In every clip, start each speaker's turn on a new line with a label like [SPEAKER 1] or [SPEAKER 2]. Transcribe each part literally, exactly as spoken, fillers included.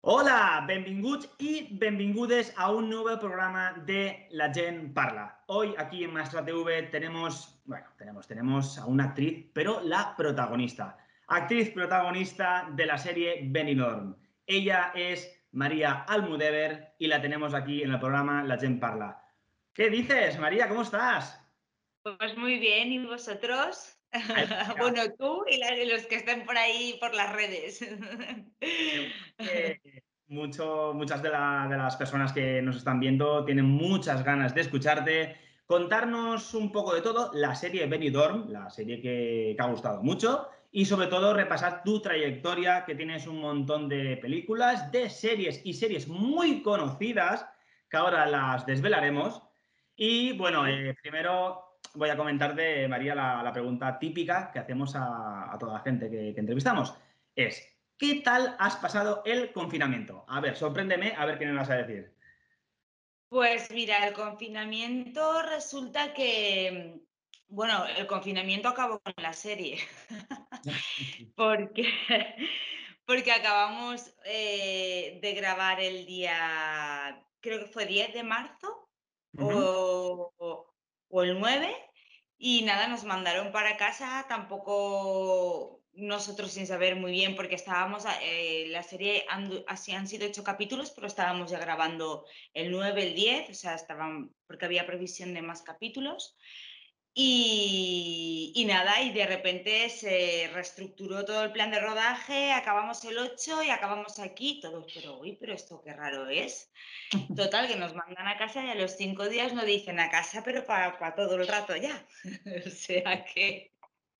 [SPEAKER 1] Hola, benvinguts i benvingudes a un nuevo programa de La Gent Parla. Hoy aquí en Maestra T V tenemos, bueno, tenemos, tenemos a una actriz, pero la protagonista. Actriz protagonista de la serie Benidorm. Ella es María Almudever y la tenemos aquí en el programa La Gent Parla. ¿Qué dices, María? ¿Cómo estás?
[SPEAKER 2] Pues muy bien, ¿y vosotros?
[SPEAKER 1] Ay, mira,
[SPEAKER 2] Bueno, tú y la- los que estén por ahí por las redes.
[SPEAKER 1] seguro que mucho, muchas de, la- de las personas que nos están viendo tienen muchas ganas de escucharte, contarnos un poco de todo, la serie Benidorm, la serie que, que ha gustado mucho, y sobre todo repasar tu trayectoria, que tienes un montón de películas, de series y series muy conocidas, que ahora las desvelaremos. Y bueno,
[SPEAKER 2] Sí.
[SPEAKER 1] eh, primero voy a comentarte, María, la, la pregunta típica que hacemos a, a toda la gente que, que entrevistamos. Es, ¿qué tal has pasado el confinamiento? A ver, sorpréndeme, a ver qué me vas a decir.
[SPEAKER 2] Pues mira, el confinamiento resulta que, bueno, el confinamiento acabó con la serie, porque, porque acabamos eh, de grabar el día, creo que fue diez de marzo
[SPEAKER 1] Ujú.
[SPEAKER 2] o, o- o el nueve. Y nada, nos mandaron para casa, tampoco nosotros sin saber muy bien, porque estábamos, a- eh, la serie han, du- así han sido ocho capítulos, pero estábamos ya grabando el nueve, el diez, o sea, estaban, porque había previsión de más capítulos. Y, y nada, y de repente se reestructuró todo el plan de rodaje, acabamos el ocho y acabamos aquí, todos, pero uy, pero esto qué raro es. Total, que nos mandan a casa y a los cinco días nos dicen a casa, pero para todo el rato ya. O sea que...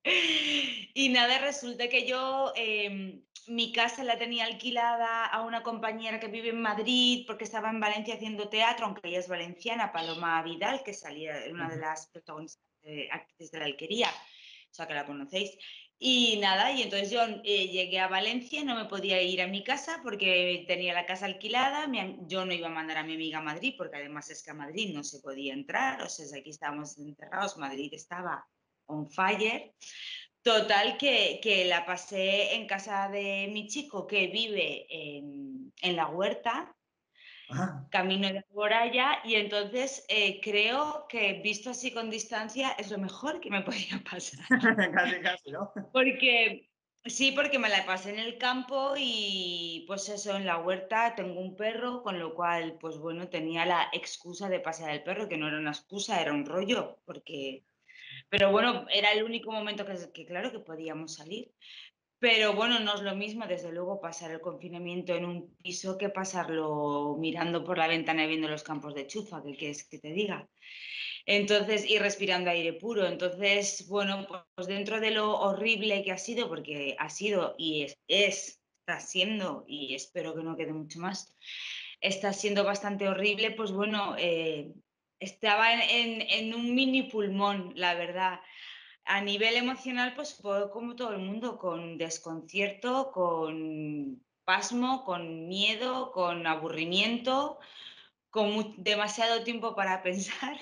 [SPEAKER 2] Y nada, resulta que yo em, mi casa la tenía alquilada a una compañera que vive en Madrid porque estaba en Valencia haciendo teatro, aunque ella es valenciana, Paloma Vidal, que salía, era una de las protagonistas de actrices de la Alquería, o sea que la conocéis. Y nada, y entonces yo eh, llegué a Valencia, no me podía ir a mi casa porque tenía la casa alquilada, mi am- yo no iba a mandar a mi amiga a Madrid porque además es que a Madrid no se podía entrar, o sea, aquí estábamos encerrados, Madrid estaba on fire. Total, que, que la pasé en casa de mi chico que vive en, en la huerta,
[SPEAKER 1] Ah,
[SPEAKER 2] camino de por allá, y entonces eh, creo que visto así con distancia es lo mejor que me podía pasar.
[SPEAKER 1] casi, casi, ¿no?
[SPEAKER 2] Porque sí, porque me la pasé en el campo y pues eso, en la huerta tengo un perro, con lo cual, pues bueno, tenía la excusa de pasear el perro, que no era una excusa, era un rollo, porque... Pero bueno, era el único momento que, que claro, que podíamos salir. Pero bueno, no es lo mismo, desde luego, pasar el confinamiento en un piso que pasarlo mirando por la ventana y viendo los campos de chufa, ¿qué quieres que te diga? Entonces, y respirando aire puro. Entonces, bueno, pues dentro de lo horrible que ha sido, porque ha sido y es, es, está siendo, y espero que no quede mucho más, está siendo bastante horrible, pues bueno, eh, estaba en, en, en un mini pulmón, la verdad. A nivel emocional, pues fue como todo el mundo, con desconcierto, con pasmo, con miedo, con aburrimiento, con mu- demasiado tiempo para pensar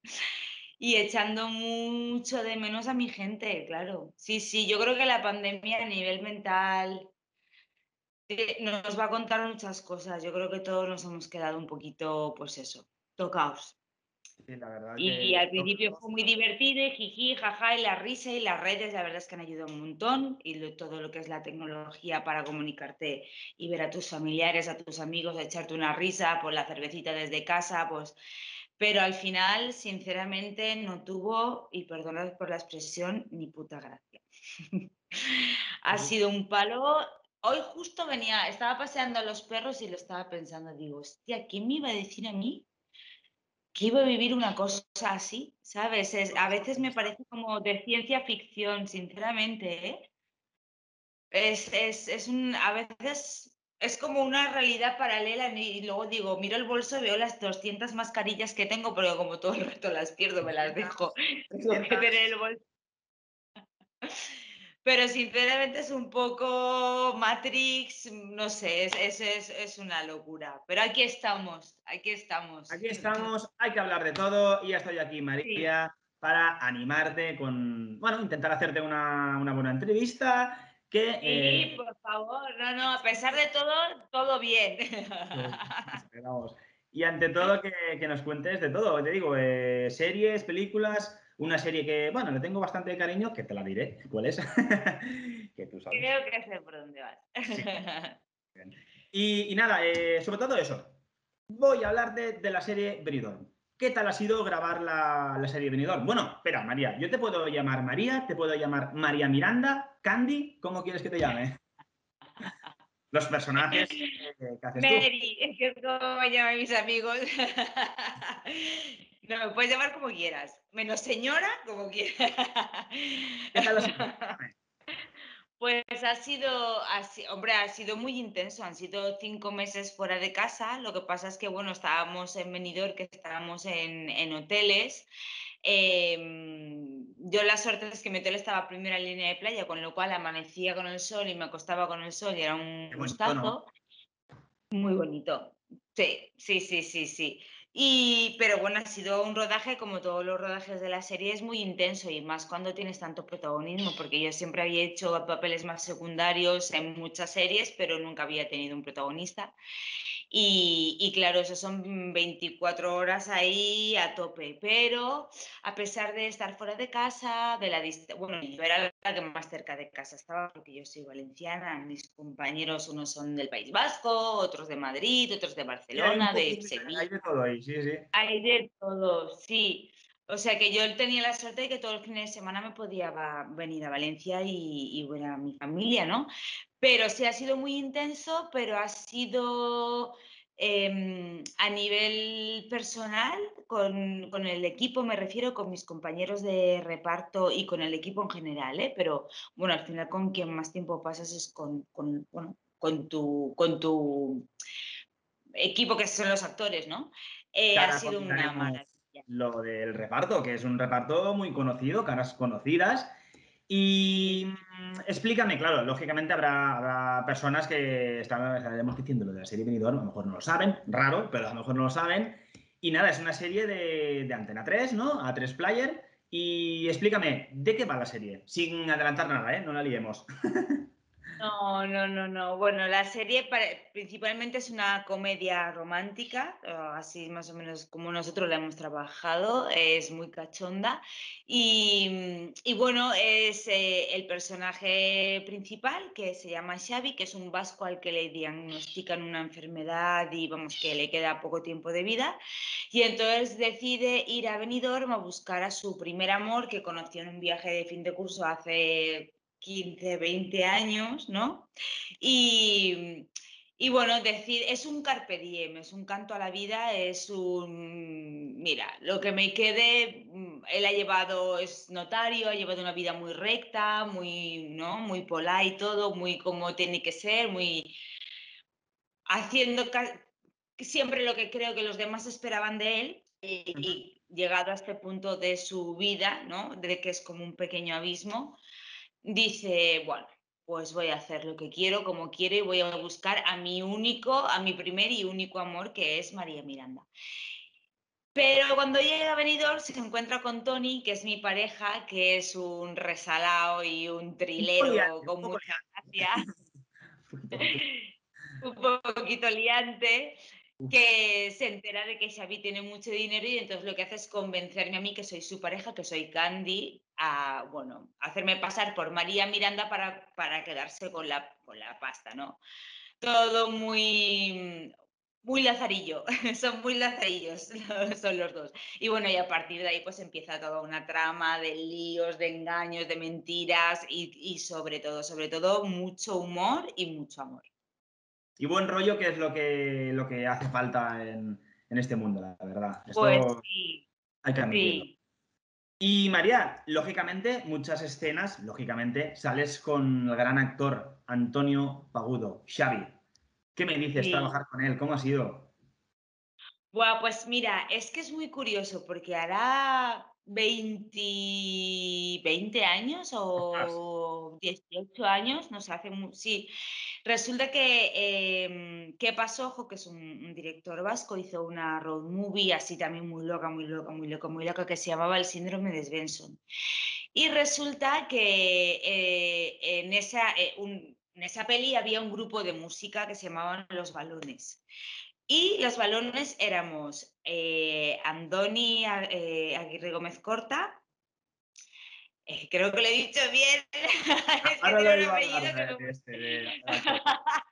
[SPEAKER 2] y echando mucho de menos a mi gente, claro. Sí, sí, yo creo que la pandemia a nivel mental eh, nos va a contar muchas cosas. Yo creo que todos nos hemos quedado un poquito, pues eso, tocaos.
[SPEAKER 1] Sí, la verdad
[SPEAKER 2] Y
[SPEAKER 1] que...
[SPEAKER 2] al principio fue muy divertido, y jiji, jaja, y la risa y las redes, la verdad es que han ayudado un montón, y lo- todo lo que es la tecnología para comunicarte y ver a tus familiares, a tus amigos, echarte una risa por la cervecita desde casa, pues, pero al final, sinceramente, no tuvo, y perdonad por la expresión, ni puta gracia. Ha sido un palo. Hoy justo venía, estaba paseando a los perros y lo estaba pensando, digo, hostia, ¿quién me iba a decir a mí que iba a vivir una cosa así? ¿Sabes? Es, a veces me parece como de ciencia ficción, sinceramente, ¿eh? Es, es, es un, a veces es como una realidad paralela y luego digo, miro el bolso y veo las doscientas mascarillas que tengo, pero como todo el rato las pierdo, me las dejo. Tengo que tener el bolso. Pero sinceramente es un poco Matrix, no sé, es, es, es, es una locura. Pero aquí estamos, aquí estamos.
[SPEAKER 1] Aquí estamos, hay que hablar de todo y ya estoy aquí,
[SPEAKER 2] Sí.
[SPEAKER 1] María, para animarte con, bueno, intentar hacerte una, una buena entrevista que...
[SPEAKER 2] Sí,
[SPEAKER 1] eh,
[SPEAKER 2] por favor, no, no, a pesar de todo, todo bien.
[SPEAKER 1] Pues, esperamos. Y ante todo, que, que nos cuentes de todo. Te digo, eh, series, películas, una serie que, bueno, le tengo bastante cariño, que te la diré. ¿Cuál es? Que tú sabes.
[SPEAKER 2] Creo que sé por dónde vas.
[SPEAKER 1] Sí. Bien. Y, y nada, eh, sobre todo eso. Voy a hablar de, de la serie Benidorm. ¿Qué tal ha sido grabar la, la serie Benidorm? Bueno, espera, María, yo te puedo llamar María, te puedo llamar María Miranda, Candy, ¿cómo quieres que te llame? Los personajes que, que haces tú.
[SPEAKER 2] Mary, es que es como me llaman mis amigos. No, me puedes llamar como quieras, menos señora, como quieras.
[SPEAKER 1] ¿Qué tal ha sido? Cuéntame.
[SPEAKER 2] Pues ha sido, así, hombre, ha sido muy intenso. Han sido cinco meses fuera de casa. Lo que pasa es que, bueno, estábamos en Benidorm, que estábamos en, en hoteles. Em, yo la suerte es que mi hotel estaba a primera línea de playa, con lo cual amanecía con el sol y me acostaba con el sol y era un
[SPEAKER 1] Qué bonito, ¿no?
[SPEAKER 2] gustazo. Muy bonito. Sí, sí, sí, sí, sí. Y, pero bueno, ha sido un rodaje, como todos los rodajes de la serie, es muy intenso y más cuando tienes tanto protagonismo, porque yo siempre había hecho papeles más secundarios en muchas series, pero nunca había tenido un protagonista. Y, y claro, eso son veinticuatro horas ahí a tope, pero a pesar de estar fuera de casa, de la dist- bueno, yo era la que más cerca de casa estaba porque yo soy valenciana, mis compañeros unos son del País Vasco, otros de Madrid, otros de
[SPEAKER 1] Sí, hay un
[SPEAKER 2] Barcelona, de
[SPEAKER 1] poquito, hay
[SPEAKER 2] Sevilla,
[SPEAKER 1] de todo ahí, sí, sí.
[SPEAKER 2] hay de todo, sí. O sea que yo tenía la suerte de que todos los fines de semana me podía va- venir a Valencia y, y ver a mi familia, ¿no? Pero sí ha sido muy intenso, pero ha sido em, a nivel personal, con, con el equipo, me refiero con mis compañeros de reparto y con el equipo en general, ¿eh? Pero bueno, al final con quien más tiempo pasas es con, con, bueno, con tu, con tu equipo, que son los actores, ¿no? Eh,
[SPEAKER 1] Que
[SPEAKER 2] ha
[SPEAKER 1] ahora
[SPEAKER 2] sido una
[SPEAKER 1] comentaremos
[SPEAKER 2] maravilla.
[SPEAKER 1] lo del reparto, que es un reparto muy conocido, caras conocidas. Y
[SPEAKER 2] Sí.
[SPEAKER 1] mm, explícame, claro, lógicamente habrá, habrá personas que están- estaremos diciendo lo de la serie Benidorm, a lo mejor no lo saben, raro, pero a lo mejor no lo saben. Y nada, es una serie de, de Antena tres, ¿no? A tres Player. Y explícame, ¿de qué va la serie? Sin adelantar nada, ¿eh? No la liemos.
[SPEAKER 2] No, no, no, no. Bueno, la serie para- principalmente es una comedia romántica, eh, así más o menos como nosotros la hemos trabajado, es muy cachonda y, y bueno, es eh, el personaje principal que se llama Xavi, que es un vasco al que le diagnostican una enfermedad y vamos, que le queda poco tiempo de vida y entonces decide ir a Benidorm a buscar a su primer amor que conoció en un viaje de fin de curso hace quince, veinte años, ¿no? Y, y bueno, decir, es un carpe diem, es un canto a la vida, es un, mira, lo que me quede, mm, él ha llevado, es notario, ha llevado una vida muy recta, muy, ¿no? Muy pola y todo, muy como tiene que ser, muy haciendo ca- siempre lo que creo que los demás esperaban de él y, y llegado a este punto de su vida, ¿no? De que es como un pequeño abismo, dice, bueno, pues voy a hacer lo que quiero, como quiero, y voy a buscar a mi único, a mi primer y único amor, que es María Miranda. Pero cuando llega a Benidorm se encuentra con Tony, que es mi pareja, que es un resalao y un
[SPEAKER 1] Un poco
[SPEAKER 2] trilero
[SPEAKER 1] liante, un
[SPEAKER 2] con
[SPEAKER 1] poco
[SPEAKER 2] mucha gracia,
[SPEAKER 1] liante. Un poquito,
[SPEAKER 2] un poquito liante, que se entera de que Xavi tiene mucho dinero y entonces lo que hace es convencerme a mí, que soy su pareja, que soy Candy, a, bueno, hacerme pasar por María Miranda para, para quedarse con la, con la pasta, ¿no? Todo muy, muy lazarillo, son muy lazarillos, son los dos. Y bueno, y a partir de ahí pues empieza toda una trama de líos, de engaños, de mentiras y, y sobre todo, sobre todo, mucho humor y mucho amor.
[SPEAKER 1] y buen rollo, que es lo que, lo que hace falta en, en este mundo, la verdad.
[SPEAKER 2] Pues
[SPEAKER 1] Esto
[SPEAKER 2] sí,
[SPEAKER 1] hay que admitirlo.
[SPEAKER 2] sí,
[SPEAKER 1] Y María, lógicamente, muchas escenas, lógicamente, sales con el gran actor Antonio Pagudo, Xavi. ¿Qué me dices
[SPEAKER 2] sí.
[SPEAKER 1] trabajar con él? ¿Cómo ha sido?
[SPEAKER 2] Buah, pues mira, es que es muy curioso porque hará veinte, veinte años
[SPEAKER 1] Ostras.
[SPEAKER 2] o dieciocho años, no sé, hace mu- sí. Resulta que, em, ¿qué pasó? Ojo, que es un, un director vasco, hizo una road movie así también muy loca, muy loca, muy loca, muy loca, que se llamaba El síndrome de Svensson. Y resulta que eh, en, esa, eh, un, en esa peli había un grupo de música que se llamaban Los Balones. Y los balones éramos eh, Andoni eh, Aguirre Gómez Corta, eh, creo que lo he dicho bien, es que
[SPEAKER 1] Ahora
[SPEAKER 2] tiene
[SPEAKER 1] lo
[SPEAKER 2] un
[SPEAKER 1] iba a
[SPEAKER 2] apellido
[SPEAKER 1] hablar
[SPEAKER 2] que
[SPEAKER 1] de,
[SPEAKER 2] me...
[SPEAKER 1] de este, de, del actor.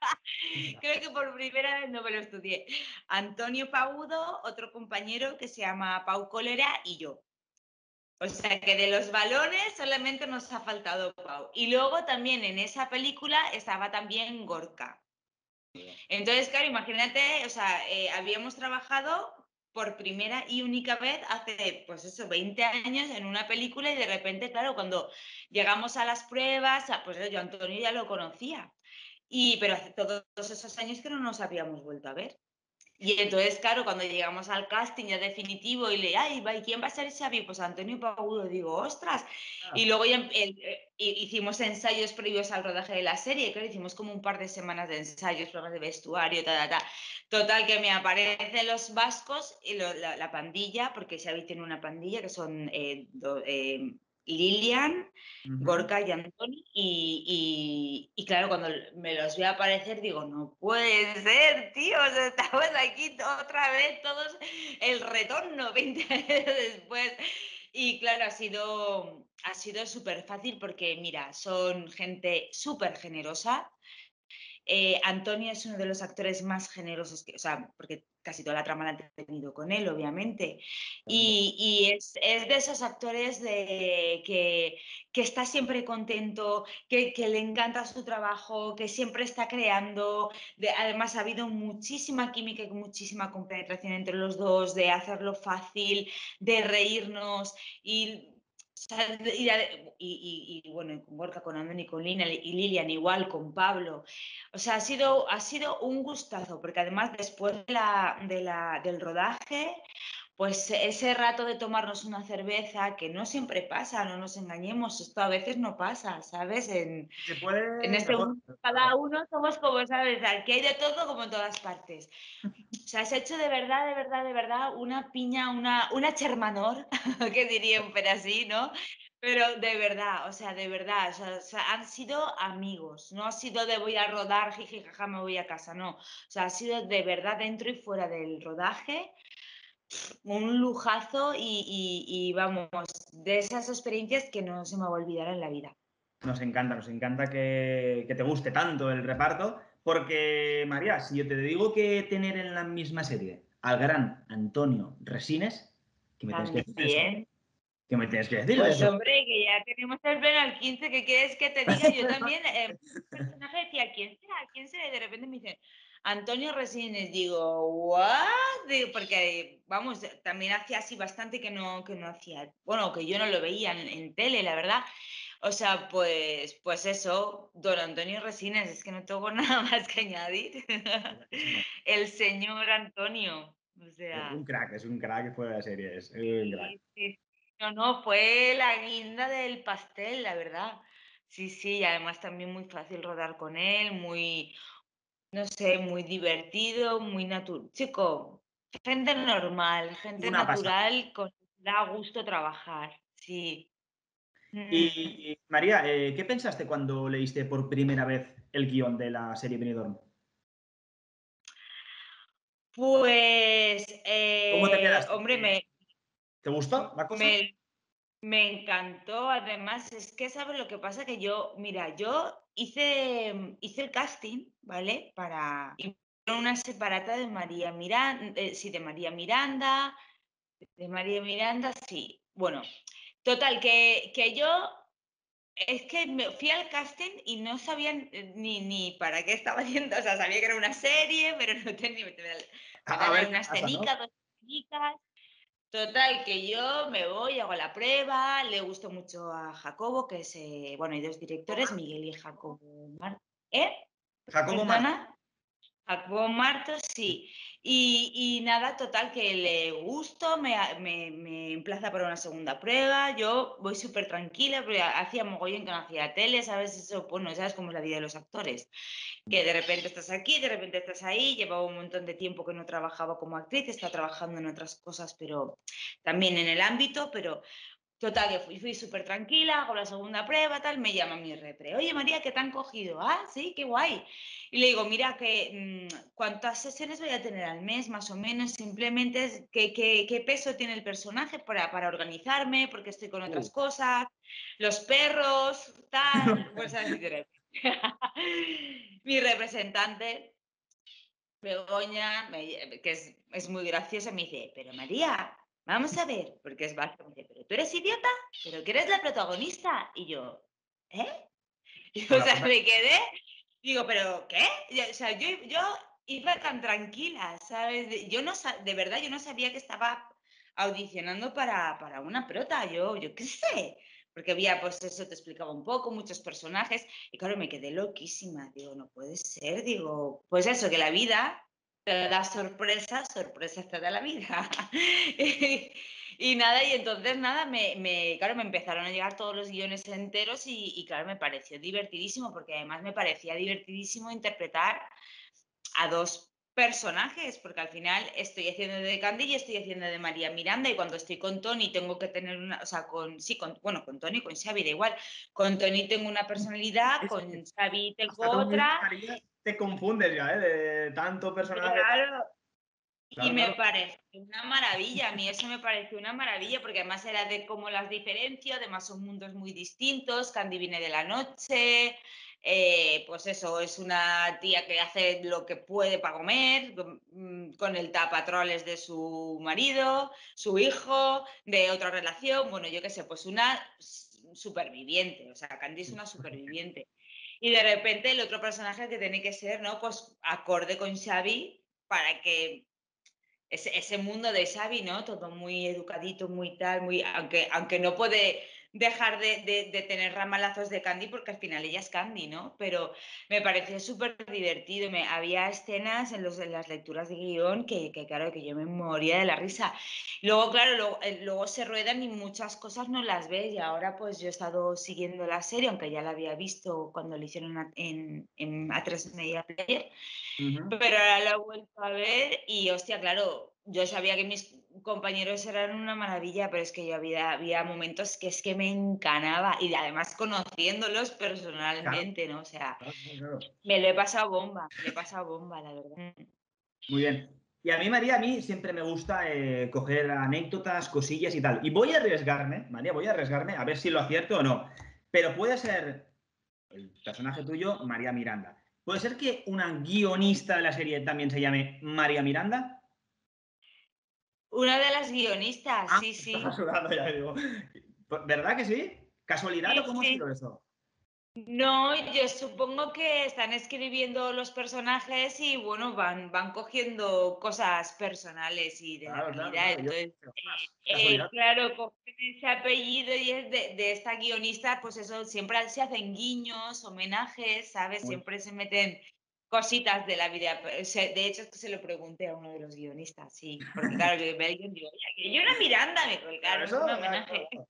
[SPEAKER 2] Creo que por primera vez no me lo estudié. Antonio Paudo, otro compañero que se llama Pau Cólera y yo. O sea que de los balones solamente nos ha faltado Pau. Y luego también en esa película estaba también Gorka. Entonces, claro, imagínate, o sea, eh, habíamos trabajado por primera y única vez hace, pues eso, veinte años en una película y de repente, claro, cuando llegamos a las pruebas, pues yo a Antonio ya lo conocía. Y, pero hace todos esos años que no nos habíamos vuelto a ver. Y entonces, claro, cuando llegamos al casting ya definitivo y le, ay, va, ¿y quién va a ser Xavi? Pues Antonio Paulo, digo, ostras. Y
[SPEAKER 1] Ah,
[SPEAKER 2] luego ya el, eh, hicimos ensayos previos al rodaje de la serie, claro, hicimos como un par de semanas de ensayos, pruebas de vestuario, ta, ta, ta. Total, que me aparecen los vascos y lo, la, la, pandilla, porque Xavi tiene una pandilla que son eh, do, eh, Lilian,
[SPEAKER 1] uh-huh.
[SPEAKER 2] Gorka y Antoni, y, y, y, claro, cuando me los veo aparecer, digo, no puede ser, tío, o sea, estamos aquí otra vez, todos el retorno, veinte años después. Y claro, ha sido, ha sido súper fácil porque, mira, son gente súper generosa. Eh, Antonio es uno de los actores más generosos, que, o sea, porque casi toda la trama la han tenido con él, obviamente. Y, y es, es, de esos actores de, que, que está siempre contento, que, que, le encanta su trabajo, que siempre está creando. De, además, ha habido muchísima química y muchísima compenetración entre los dos, de hacerlo fácil, de reírnos. Y y, y, y, bueno, con Gorka, con Andoni, con Lina y Lilian, igual con Pablo. O sea, ha sido, ha sido un gustazo, porque además después de la, de la, del rodaje, pues ese rato de tomarnos una cerveza, que no siempre pasa, no nos engañemos, esto a veces no pasa, ¿sabes? En,
[SPEAKER 1] Si se
[SPEAKER 2] en
[SPEAKER 1] puede,
[SPEAKER 2] este
[SPEAKER 1] mejor.
[SPEAKER 2] mundo cada
[SPEAKER 1] Claro.
[SPEAKER 2] uno somos como, ¿sabes? Aquí hay de todo como en todas partes. O sea, has hecho de verdad, de verdad, de verdad una piña, una, una chermanor, que dirían, pero así, ¿no? Pero de verdad, o sea, de verdad, o sea, o sea, han sido amigos, no ha sido de voy a rodar, jiji, jaja, me voy a casa, no. O sea, ha sido de verdad dentro y fuera del rodaje, un lujazo y, y, y vamos, de esas experiencias que no se me va a olvidar en la vida.
[SPEAKER 1] Nos encanta, nos encanta que, que te guste tanto el reparto, porque María, si yo te digo que tener en la misma serie al gran Antonio Resines, ¿qué me tienes que decir de eso?
[SPEAKER 2] También.
[SPEAKER 1] ¿Qué me tienes que decir de
[SPEAKER 2] Pues
[SPEAKER 1] eso?
[SPEAKER 2] hombre, que ya tenemos el pleno al quince, ¿qué quieres que te diga? Yo también, eh, un personaje decía, ¿quién será? ¿Quién será? Y de repente me dicen, Antonio Resines, digo, ¿what? Digo, porque, vamos, también hacía así bastante que no, que no hacía, bueno, que yo no lo veía en, en tele, la verdad. O sea, pues, pues eso, don Antonio Resines, es que no tengo nada más que añadir.
[SPEAKER 1] Buenísimo.
[SPEAKER 2] El señor Antonio, o
[SPEAKER 1] Un
[SPEAKER 2] sea,
[SPEAKER 1] crack, es un crack fuera de series, es un crack.
[SPEAKER 2] sí, sí. No, no, fue la guinda del pastel, la verdad. Sí, sí, y además también muy fácil rodar con él, muy, no sé, muy divertido, muy natural. Chico, gente normal, gente
[SPEAKER 1] Una pasada.
[SPEAKER 2] natural, con da gusto trabajar, sí. Mm.
[SPEAKER 1] Y María, eh, ¿qué pensaste cuando leíste por primera vez el guión de la serie Benidorm?
[SPEAKER 2] Pues,
[SPEAKER 1] ¿Cómo te
[SPEAKER 2] eh,
[SPEAKER 1] quedaste?
[SPEAKER 2] hombre,
[SPEAKER 1] ¿Te,
[SPEAKER 2] me,
[SPEAKER 1] te gustó la cosa?
[SPEAKER 2] me, Me encantó, además, es que sabes lo que pasa que yo, mira, yo hice, hice el casting, ¿vale? Para y una separata de María Miranda, eh, sí, de María Miranda, de María Miranda, sí. Bueno, total, que, que yo es que me fui al casting y no sabía ni, ni para qué estaba haciendo, o sea, sabía que era una serie, pero no tenía, me,
[SPEAKER 1] A,
[SPEAKER 2] me
[SPEAKER 1] a
[SPEAKER 2] dan ahí
[SPEAKER 1] ver qué
[SPEAKER 2] una
[SPEAKER 1] pasa, ¿no?
[SPEAKER 2] escenica, dos escenicas. Total, que yo me voy, hago la prueba, le gustó mucho a Jacobo, que es, eh, bueno, hay dos directores, Miguel y Jacobo Mar- ¿Eh?
[SPEAKER 1] Jacobo Martí.
[SPEAKER 2] ¿Perdona? Jacobo Martos, sí. Y, y nada, total, que le gustó, me, me, me emplaza para una segunda prueba, yo voy súper tranquila, porque hacía mogollón que no hacía tele, ¿sabes? Eso, bueno, sabes cómo es la vida de los actores, que de repente estás aquí, de repente estás ahí, llevaba un montón de tiempo que no trabajaba como actriz, está trabajando en otras cosas, pero también en el ámbito, pero Total, que fui, fui súper tranquila, hago la segunda prueba, tal, me llama mi repre. Oye, María, ¿qué te han cogido? Ah, sí, qué guay. Y le digo, mira, que, mm, ¿cuántas sesiones voy a tener al mes, más o menos? Simplemente, es ¿qué, qué, qué peso tiene el personaje para, para organizarme? Porque estoy con
[SPEAKER 1] Uh.
[SPEAKER 2] otras cosas, los perros, tal, pues así de repente. Mi representante, Begoña, me- que es, es muy graciosa, me dice, pero María, vamos a ver, porque es vasca, me dice, pero tú eres idiota, pero que eres la protagonista. Y yo, ¿eh? Y, o
[SPEAKER 1] Con la
[SPEAKER 2] sea,
[SPEAKER 1] fuerza.
[SPEAKER 2] me quedé, digo, ¿pero qué? Y, o sea, yo, yo iba tan tranquila, ¿sabes? De- Yo no, sa- de verdad, yo no sabía que estaba audicionando para, para una prota, yo, yo qué sé, porque había, pues eso te explicaba un poco, muchos personajes, y claro, me quedé loquísima, digo, no puede ser, digo, pues eso, que la vida te da sorpresas, sorpresas te da la vida. Y nada, y entonces nada, me, me, claro, me empezaron a llegar todos los guiones enteros y, y claro, me pareció divertidísimo, porque además me parecía divertidísimo interpretar a dos personajes, porque al final estoy haciendo de Candy y estoy haciendo de María Miranda, y cuando estoy con Tony tengo que tener una, o sea, con, sí, con, bueno, con Tony, con Xavi, da igual, con Tony tengo una personalidad,
[SPEAKER 1] Es
[SPEAKER 2] con
[SPEAKER 1] que
[SPEAKER 2] Xavi tengo
[SPEAKER 1] hasta tú mismo,
[SPEAKER 2] otra,
[SPEAKER 1] María, te confundes ya, ¿eh? De tanto personaje.
[SPEAKER 2] claro. Y
[SPEAKER 1] Claro,
[SPEAKER 2] me
[SPEAKER 1] claro.
[SPEAKER 2] pareció una maravilla, a mí eso me pareció una maravilla, porque además era de cómo las diferencio, además son mundos muy distintos, Candy viene de la noche, eh, pues eso, es una tía que hace lo que puede para comer, con, mm, con el tapatroles de su marido, su hijo, de otra relación, bueno, yo qué sé, pues una superviviente, o sea, Candy es una superviviente. Y de repente el otro personaje que tiene que ser, ¿no? Pues acorde con Xavi para que ese, ese mundo de Xavi, ¿no? Todo muy educadito, muy tal, muy, aunque, aunque no puede dejar de, de, de tener ramalazos de Candy porque al final ella es Candy, ¿no? Pero me pareció súper divertido. Me, había escenas en, los, en las lecturas de guión que, que, claro, que yo me moría de la risa. Luego, claro, luego, eh, luego se ruedan y muchas cosas no las ves, y ahora pues yo he estado siguiendo la serie, aunque ya la había visto cuando lo hicieron a- en, en A tres Media Player,
[SPEAKER 1] Ujú.
[SPEAKER 2] pero ahora la he vuelto a ver y, hostia, claro, yo sabía que mis compañeros eran una maravilla, pero es que yo había, había momentos que es que me encanaba, y además conociéndolos
[SPEAKER 1] Claro,
[SPEAKER 2] personalmente, ¿no? O sea,
[SPEAKER 1] claro, claro, claro.
[SPEAKER 2] me lo he pasado bomba, me lo he pasado bomba, la verdad.
[SPEAKER 1] Muy bien. Y a mí, María, a mí siempre me gusta eh, coger anécdotas, cosillas y tal. Y voy a arriesgarme, María, voy a arriesgarme a ver si lo acierto o no. Pero puede ser el personaje tuyo, María Miranda. ¿Puede ser que una guionista de la serie también se llame María Miranda?
[SPEAKER 2] Una de las guionistas,
[SPEAKER 1] Ah,
[SPEAKER 2] sí,
[SPEAKER 1] estaba
[SPEAKER 2] sí.
[SPEAKER 1] sudando ya, digo. ¿Verdad que sí? ¿Casualidad o
[SPEAKER 2] Sí,
[SPEAKER 1] cómo ha
[SPEAKER 2] sí.
[SPEAKER 1] sido eso?
[SPEAKER 2] No, yo supongo que están escribiendo los personajes y bueno, van, van cogiendo cosas personales y de la
[SPEAKER 1] Claro, claro,
[SPEAKER 2] realidad.
[SPEAKER 1] claro. Yo,
[SPEAKER 2] Entonces,
[SPEAKER 1] más,
[SPEAKER 2] eh, eh,
[SPEAKER 1] casualidad.
[SPEAKER 2] claro, cogen ese apellido y es de, de esta guionista, pues eso, siempre se hacen guiños, homenajes, ¿sabes?
[SPEAKER 1] Muy
[SPEAKER 2] Siempre se meten cositas de la vida. O sea, de hecho, es que se lo pregunté a uno de los guionistas, sí, porque claro, yo me alguien digo, "Oye, que yo era Miranda", me dijo,
[SPEAKER 1] Claro,
[SPEAKER 2] claro, es
[SPEAKER 1] eso,
[SPEAKER 2] un
[SPEAKER 1] claro,
[SPEAKER 2] homenaje.
[SPEAKER 1] claro.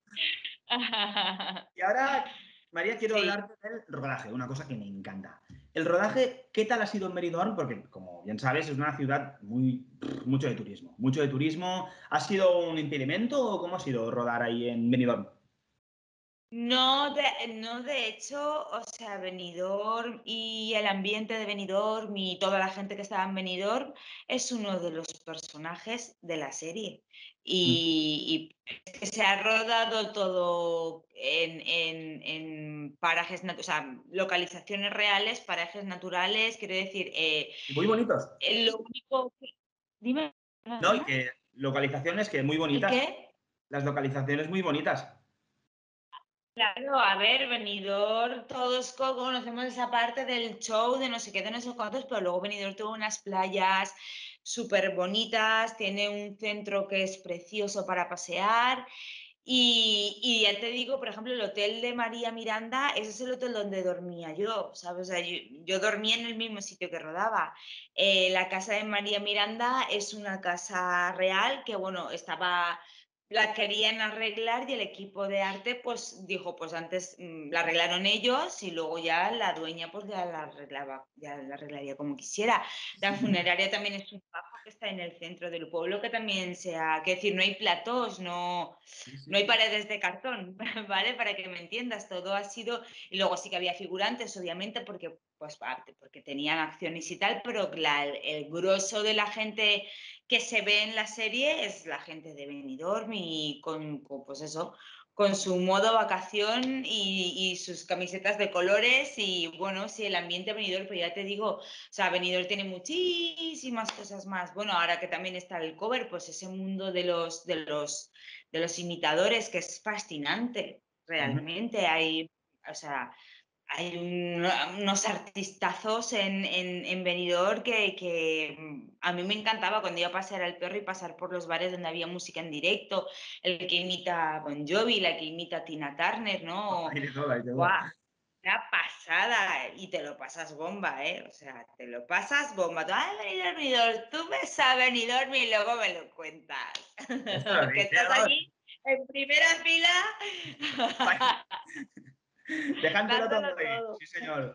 [SPEAKER 1] Y ahora, María, quiero
[SPEAKER 2] Sí.
[SPEAKER 1] hablarte del rodaje, una cosa que me encanta. El rodaje, ¿qué tal ha sido en Benidorm? Porque, como bien sabes, es una ciudad muy, mucho de turismo, mucho de turismo. ¿Ha sido un impedimento o cómo ha sido rodar ahí en Benidorm?
[SPEAKER 2] No, de, no, de hecho, o sea, Benidorm y el ambiente de Benidorm y toda la gente que estaba en Benidorm es uno de los personajes de la serie. Y, y es que se ha rodado todo en, en, en parajes, natu- o sea, localizaciones reales, parajes naturales, quiero decir, eh,
[SPEAKER 1] Y muy bonitos,
[SPEAKER 2] eh, lo único que... Dime,
[SPEAKER 1] ¿no? Y
[SPEAKER 2] ¿perdona?
[SPEAKER 1] que localizaciones que muy
[SPEAKER 2] ¿El
[SPEAKER 1] bonitas.
[SPEAKER 2] qué?
[SPEAKER 1] Las localizaciones muy bonitas.
[SPEAKER 2] Claro, a ver, Benidorm, todos co- conocemos esa parte del show de no sé qué, de no sé cuántos, pero luego Benidorm tuvo unas playas súper bonitas, tiene un centro que es precioso para pasear, y, y ya te digo, por ejemplo, el hotel de María Miranda, ese es el hotel donde dormía yo, ¿sabes? O sea, yo, yo dormía en el mismo sitio que rodaba. Eh, la casa de María Miranda es una casa real que, bueno, estaba, la querían arreglar, y el equipo de arte pues dijo, pues antes mm, la arreglaron ellos y luego ya la dueña pues ya la arreglaba, ya la arreglaría como quisiera. La funeraria también es un trabajo que está en el centro del pueblo que también sea, que decir, no hay platós, no,
[SPEAKER 1] Sí, sí,
[SPEAKER 2] no hay
[SPEAKER 1] sí.
[SPEAKER 2] paredes de cartón, ¿vale? Para que me entiendas, todo ha sido, y luego sí que había figurantes, obviamente, porque, pues, parte, porque tenían acciones y tal, pero la- el grosso de la gente que se ve en la serie es la gente de Benidorm y con, con, pues eso, con su modo vacación y, y sus camisetas de colores y bueno, sí, el ambiente Benidorm, pero ya te digo, o sea, Benidorm tiene muchísimas cosas más. Bueno, ahora que también está el cover, pues ese mundo de los, de los, de los imitadores que es fascinante,
[SPEAKER 1] Ujú.
[SPEAKER 2] realmente. Hay, o sea, hay un- unos artistazos en, en, en Benidorm que, que mm, a mí me encantaba cuando iba a pasear al perro y pasar por los bares donde había música en directo, el que imita a Bon Jovi, la que imita a Tina Turner, ¿no?
[SPEAKER 1] Hay de todo, hay de todo.
[SPEAKER 2] ¡Guau! Una pasada y te lo pasas bomba, ¿eh? O sea, te lo pasas bomba. Tú, "Ay, Benidorm, Benidorm", tú ves a Benidorm y luego me lo cuentas.
[SPEAKER 1] Esto lo
[SPEAKER 2] Que
[SPEAKER 1] dice,
[SPEAKER 2] estás
[SPEAKER 1] vamos.
[SPEAKER 2] allí en primera
[SPEAKER 1] Vaya,
[SPEAKER 2] fila
[SPEAKER 1] dejándolo todo
[SPEAKER 2] dándolo
[SPEAKER 1] ahí.
[SPEAKER 2] todo.
[SPEAKER 1] Sí, señor.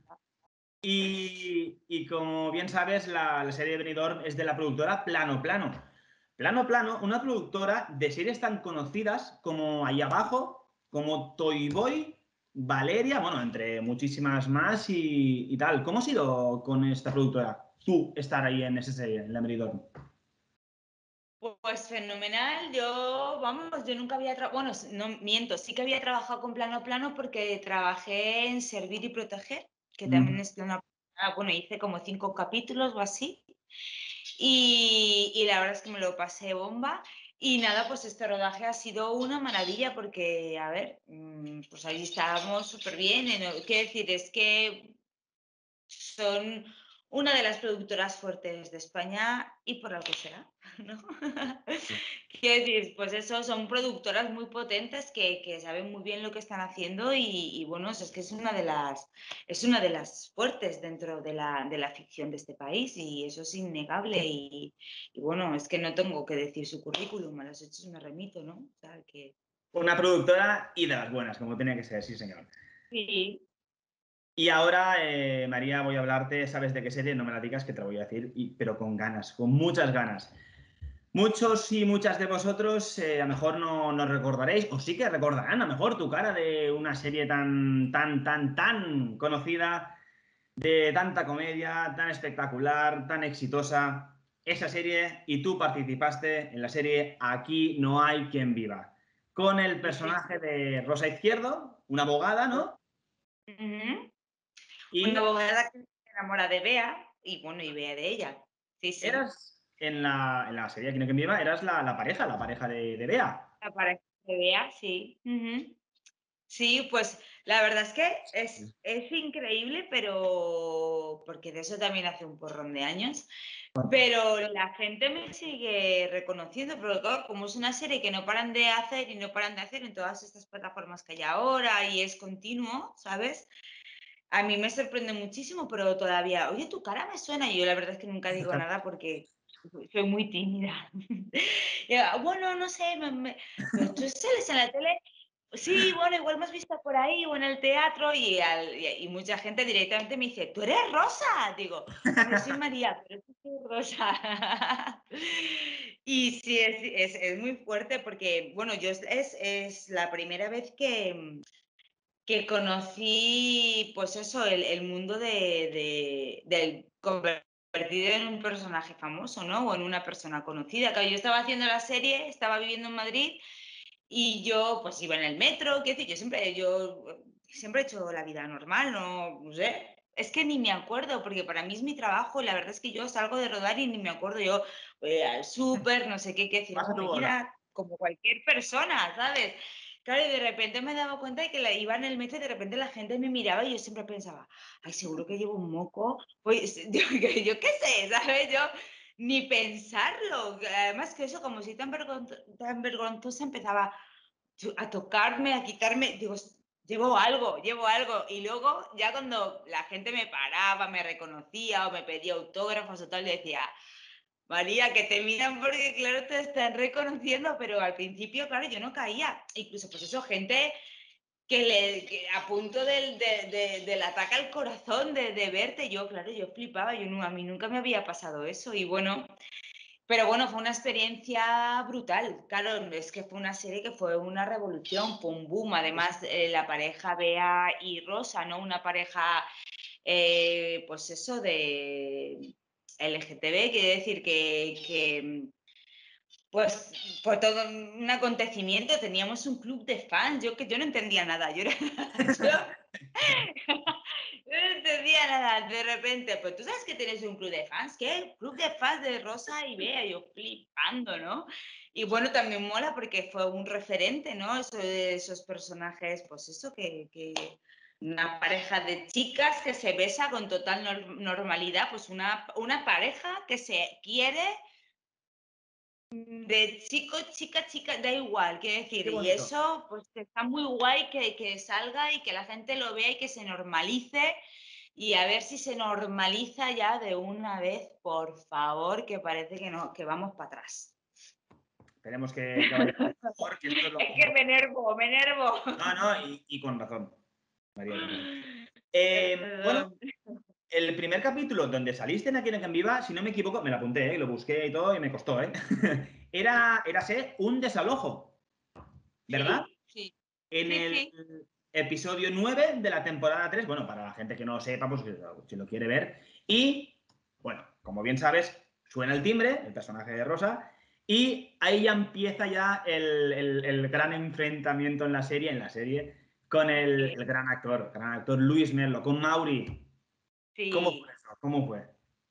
[SPEAKER 1] Y, y como bien sabes, la, la serie de Benidorm es de la productora Plano Plano. Plano Plano, una productora de series tan conocidas como Ahí Abajo, como Toy Boy, Valeria, bueno, entre muchísimas más y, y tal. ¿Cómo ha sido con esta productora tú estar ahí en esa serie, en la Benidorm?
[SPEAKER 2] Pues fenomenal, yo, vamos, yo nunca había trabajado, bueno, no miento, sí que había trabajado con Plano Plano porque trabajé en Servir y Proteger, que también
[SPEAKER 1] Mm.
[SPEAKER 2] es Plano Plano, bueno, hice como cinco capítulos o así, y, y la verdad es que me lo pasé bomba, y nada, pues este rodaje ha sido una maravilla porque, a ver, mm, pues ahí estábamos súper bien, en- quiero decir, es que son una de las productoras fuertes de España y por algo será, ¿no? Quiero decir, pues eso, son productoras muy potentes que, que saben muy bien lo que están haciendo y, y bueno, es que es una de las, es una de las fuertes dentro de la, de la ficción de este país y eso es innegable y, y bueno, es que no tengo que decir su currículum, a los hechos me remito, ¿no? O sea, que
[SPEAKER 1] Una productora y de las buenas, como tenía que ser, sí, señor.
[SPEAKER 2] sí.
[SPEAKER 1] Y ahora, eh, María, voy a hablarte, ¿sabes de qué serie? No me la digas que te la voy a decir, y- pero con ganas, con muchas ganas. Muchos y muchas de vosotros eh, a lo mejor no, no recordaréis, o sí que recordarán a lo mejor tu cara de una serie tan, tan, tan, tan conocida, de tanta comedia, tan espectacular, tan exitosa. Esa serie, y tú participaste en la serie Aquí no hay quien viva, con el personaje de Rosa Izquierdo, una abogada, ¿no?
[SPEAKER 2] Ujú. Una
[SPEAKER 1] Y
[SPEAKER 2] abogada que se enamora de Bea y bueno, y Bea de ella. Sí, sí.
[SPEAKER 1] eras, en la, en la serie Aquí no hay quien viva, eras la, la pareja, la pareja de, de Bea.
[SPEAKER 2] La pareja de Bea, sí. Ujú. Sí, pues la verdad es que es, es increíble, pero porque de eso también hace un porrón de años, pero la gente me sigue reconociendo, pero claro, como es una serie que no paran de hacer y no paran de hacer en todas estas plataformas que hay ahora y es continuo, ¿sabes? A mí me sorprende muchísimo, pero todavía, oye, tu cara me suena. Y yo la verdad es que nunca digo nada porque soy muy tímida. Y, ah, bueno, no sé, me, me- pero tú sales en la tele. Sí, bueno, igual me has visto por ahí o en el teatro y, al- y, y mucha gente directamente me dice, ¿tú eres Rosa? Digo, bueno, soy María, pero sí soy Rosa. Y sí, es, es, es muy fuerte porque, bueno, yo es, es, es la primera vez que, que conocí, pues eso, el, el mundo de, de- del convertido en un personaje famoso, ¿no? O en una persona conocida. Claro, yo estaba haciendo la serie, estaba viviendo en Madrid y yo, pues iba en el metro, qué decir, yo siempre, yo siempre he hecho la vida normal, no, no sé. Es que ni me acuerdo, porque para mí es mi trabajo y la verdad es que yo salgo de rodar y ni me acuerdo. Yo voy al súper, no sé qué, qué decir,
[SPEAKER 1] Vas a tu
[SPEAKER 2] bueno,
[SPEAKER 1] bola.
[SPEAKER 2] mira, como cualquier persona, ¿sabes? Claro, y de repente me daba cuenta de que la, iba en el metro y de repente la gente me miraba y yo siempre pensaba, ay, seguro que llevo un moco. Pues yo, yo qué sé, ¿sabes? Yo ni pensarlo. Además que eso, como si tan, vergon tan vergonzosa, empezaba a tocarme, a quitarme, digo, llevo algo, llevo algo. Y luego ya cuando la gente me paraba, me reconocía o me pedía autógrafos o tal, yo decía, María, que te miran porque claro te están reconociendo, pero al principio, claro, yo no caía. Incluso pues eso, gente que le que a punto del, de, de, del ataque al corazón de, de verte, yo, claro, yo flipaba, yo no, a mí nunca me había pasado eso. Y bueno, Pero bueno, fue una experiencia brutal. Claro, es que fue una serie que fue una revolución, fue un boom. Además, eh, la pareja Bea y Rosa, ¿no? Una pareja, eh, pues eso, de L G T B, quiere decir que, que pues fue todo un acontecimiento. Teníamos un club de fans. Yo que yo no entendía nada. Yo, era, yo, yo no entendía nada. De repente, pues tú sabes que tienes un club de fans. ¿Qué? Club de fans de Rosa y Bea. Yo flipando, ¿no? Y bueno, también mola porque fue un referente, ¿no? Eso, esos personajes, pues eso, que, que una pareja de chicas que se besa con total nor normalidad, pues una, una pareja que se quiere de chico, chica, chica, da igual, quiero decir,
[SPEAKER 1] Qué
[SPEAKER 2] y
[SPEAKER 1] bonito.
[SPEAKER 2] eso pues está muy guay que, que salga y que la gente lo vea y que se normalice y a ver si se normaliza ya de una vez, por favor, que parece que no, que vamos para atrás.
[SPEAKER 1] Esperemos que, que vaya mejor, que esto es lo
[SPEAKER 2] Es que me
[SPEAKER 1] importante.
[SPEAKER 2] enervo, me enervo.
[SPEAKER 1] No, no, y, y con razón, María, con razón. Eh, bueno,
[SPEAKER 2] Perdón.
[SPEAKER 1] el primer capítulo donde saliste en Aquí no hay quien viva, si no me equivoco, me lo apunté, ¿eh? Lo busqué y todo y me costó, ¿eh? Era, era ser un desalojo, ¿verdad?
[SPEAKER 2] Sí, sí,
[SPEAKER 1] En
[SPEAKER 2] sí,
[SPEAKER 1] el
[SPEAKER 2] sí.
[SPEAKER 1] episodio nueve de la temporada tres, bueno, para la gente que no lo sepa, pues si lo quiere ver. Y, bueno, como bien sabes, suena el timbre, el personaje de Rosa, y ahí ya empieza ya el, el, el gran enfrentamiento en la serie, en la serie, con el,
[SPEAKER 2] Sí,
[SPEAKER 1] el gran actor, gran actor Luis Merlo, con Mauri. ¿Cómo fue
[SPEAKER 2] sí.
[SPEAKER 1] eso? ¿Cómo fue?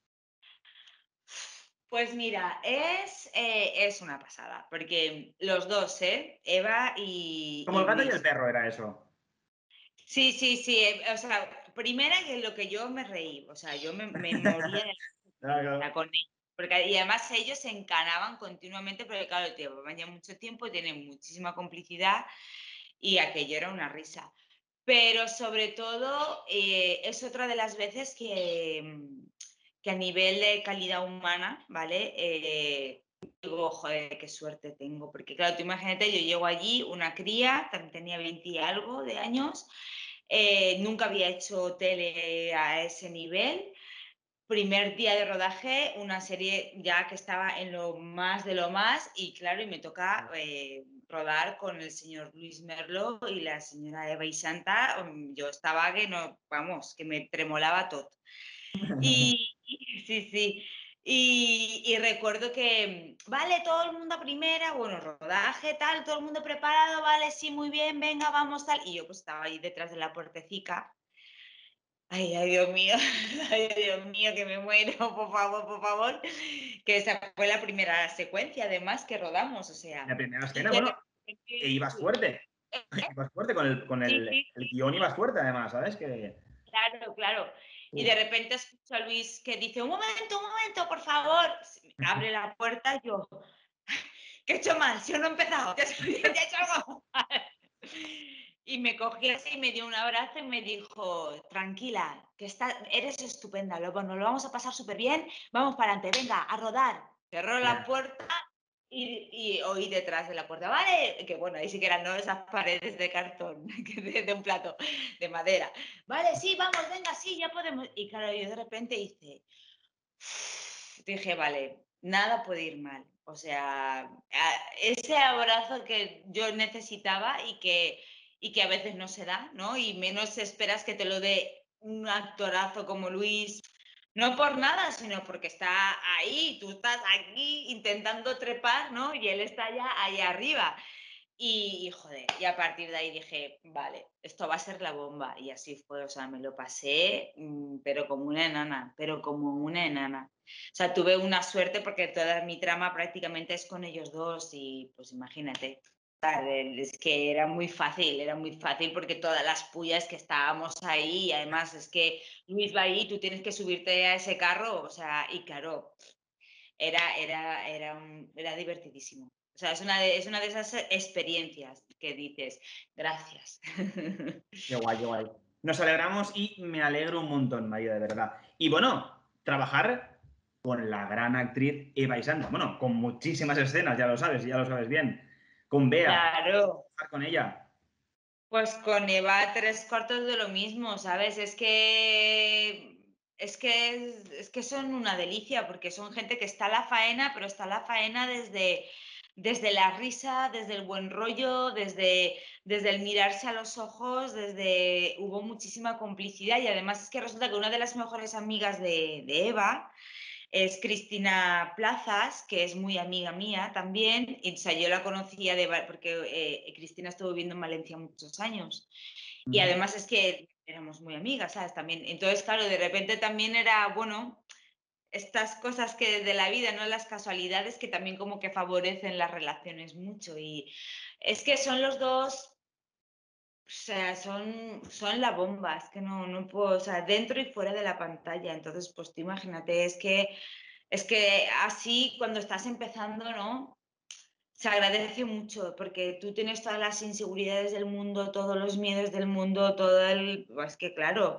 [SPEAKER 2] Pues mira, es, eh, es una pasada, porque los dos, ¿eh? Eva y,
[SPEAKER 1] Como
[SPEAKER 2] y
[SPEAKER 1] el gato y el
[SPEAKER 2] Luis.
[SPEAKER 1] perro era eso.
[SPEAKER 2] Sí, sí, sí. eh, O sea, primera que lo que yo me reí, o sea, yo me, me moría de
[SPEAKER 1] Claro,
[SPEAKER 2] risa con ellos. Porque, y además ellos se encanaban continuamente, porque claro, llevaban ya mucho tiempo, tienen muchísima complicidad y aquello era una risa. Pero sobre todo eh, es otra de las veces que, mm, que a nivel de calidad humana, ¿vale? Eh, digo, joder, qué suerte tengo, porque claro, tú imagínate, yo llego allí, una cría, también tenía veinte y algo de años, eh, nunca había hecho tele a ese nivel. Primer día de rodaje, una serie ya que estaba en lo más de lo más, y claro, y me toca eh, rodar con el señor Luis Merlo y la señora Eva y Santa. mm, Yo estaba que no, vamos, que me tremolaba todo. Y, y- sí, sí. Y, y recuerdo que, vale, todo el mundo a primera, bueno, rodaje, tal, todo el mundo preparado, vale, sí, muy bien, venga, vamos, tal. Y yo pues estaba ahí detrás de la puertecica. Ay, ay, Dios mío, ay, Dios mío, que me muero, por favor, por favor. Que esa fue la primera secuencia, además, que rodamos, o
[SPEAKER 1] la
[SPEAKER 2] sea.
[SPEAKER 1] primera
[SPEAKER 2] Y
[SPEAKER 1] escena,
[SPEAKER 2] de
[SPEAKER 1] bueno, e
[SPEAKER 2] repente,
[SPEAKER 1] ibas fuerte.
[SPEAKER 2] ¿eh?
[SPEAKER 1] Ibas fuerte con el, con
[SPEAKER 2] Sí,
[SPEAKER 1] el,
[SPEAKER 2] sí,
[SPEAKER 1] el
[SPEAKER 2] sí,
[SPEAKER 1] guión,
[SPEAKER 2] sí,
[SPEAKER 1] ibas fuerte además, ¿sabes? Que...
[SPEAKER 2] claro, claro. Y de
[SPEAKER 1] Uf.
[SPEAKER 2] repente escucho a Luis que dice, un momento, un momento, por favor. Abre la puerta y yo, ¿qué he hecho mal? Si yo no he empezado, ya he ya he hecho algo mal. Y me cogió así y me dio un abrazo y me dijo, tranquila, que está, eres estupenda, lo, bueno, lo vamos a pasar súper bien, vamos para adelante, venga, a rodar. Cerró la
[SPEAKER 1] Ya.
[SPEAKER 2] puerta y, y oí detrás de la puerta, ¿vale? Que bueno, ahí sí que eran ¿no? esas paredes de cartón, de, de un plato de madera. Vale, sí, vamos, venga, sí, ya podemos. Y claro, yo de repente hice, dije, vale, nada puede ir mal. O sea, ese abrazo que yo necesitaba y que, y que a veces no se da, ¿no? Y menos esperas que te lo dé un actorazo como Luis, no por nada, sino porque está ahí, tú estás aquí intentando trepar, ¿no? Y él está ya ahí arriba. Y, y, joder, y a partir de ahí dije, vale, esto va a ser la bomba. Y así fue, o sea, me lo pasé, mm, pero como una enana, pero como una enana. O sea, tuve una suerte porque toda mi trama prácticamente es con ellos dos y pues imagínate. Es que era muy fácil, era muy fácil porque todas las pullas que estábamos ahí, y además es que Luis va ahí, tú tienes que subirte a ese carro, o sea, y claro, era, era, era, un, era divertidísimo. O sea, es una, de, es una de esas experiencias que dices, gracias.
[SPEAKER 1] Qué guay, qué guay. Nos alegramos y me alegro un montón, María, de verdad. Y bueno, trabajar con la gran actriz Eva Isanta. Bueno, con muchísimas escenas, ya lo sabes, ya lo sabes bien. Con Bea,
[SPEAKER 2] Claro,
[SPEAKER 1] trabajar con ella.
[SPEAKER 2] pues con Eva tres cuartos de lo mismo, ¿sabes? Es que es que, es, es que son una delicia, porque son gente que está a la faena, pero está a la faena desde, desde la risa, desde el buen rollo, desde, desde el mirarse a los ojos, desde hubo muchísima complicidad y además es que resulta que una de las mejores amigas de, de Eva es Cristina Plazas, que es muy amiga mía también. Y, o sea, yo la conocía de, porque eh, Cristina estuvo viviendo en Valencia muchos años. Y
[SPEAKER 1] Ujú.
[SPEAKER 2] además es que éramos muy amigas, ¿sabes? También. Entonces, claro, de repente también era, bueno, estas cosas que de la vida, ¿no? Las casualidades que también como que favorecen las relaciones mucho. Y es que son los dos, o sea, son, son la bomba, es que no, no puedo, o sea, dentro y fuera de la pantalla. Entonces, pues tú imagínate, es que, es que así cuando estás empezando, ¿no? Se agradece mucho porque tú tienes todas las inseguridades del mundo, todos los miedos del mundo, todo el... Es que claro,